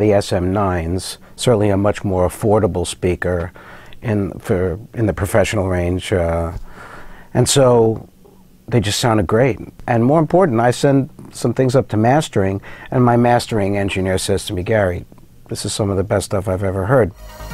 the SM9s, certainly a much more affordable speaker in the professional range. And so they just sounded great. And more important, I send some things up to mastering, and my mastering engineer says to me, "Gary, this is some of the best stuff I've ever heard."